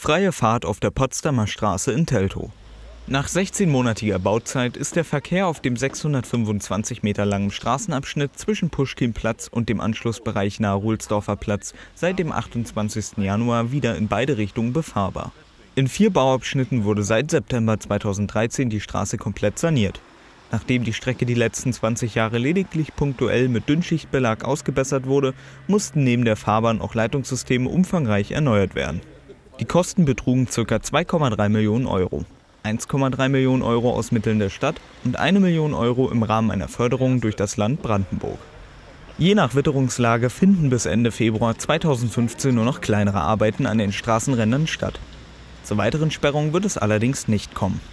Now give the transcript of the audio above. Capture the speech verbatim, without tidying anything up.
Freie Fahrt auf der Potsdamer Straße in Teltow. Nach sechzehnmonatiger Bauzeit ist der Verkehr auf dem sechshundertfünfundzwanzig Meter langen Straßenabschnitt zwischen Puschkinplatz und dem Anschlussbereich nahe Ruhlsdorfer Platz seit dem achtundzwanzigsten Januar wieder in beide Richtungen befahrbar. In vier Bauabschnitten wurde seit September zweitausenddreizehn die Straße komplett saniert. Nachdem die Strecke die letzten zwanzig Jahre lediglich punktuell mit Dünnschichtbelag ausgebessert wurde, mussten neben der Fahrbahn auch Leitungssysteme umfangreich erneuert werden. Die Kosten betrugen ca. zwei Komma drei Millionen Euro. eins Komma drei Millionen Euro aus Mitteln der Stadt und eine Million Euro im Rahmen einer Förderung durch das Land Brandenburg. Je nach Witterungslage finden bis Ende Februar zweitausendfünfzehn nur noch kleinere Arbeiten an den Straßenrändern statt. Zur weiteren Sperrung wird es allerdings nicht kommen.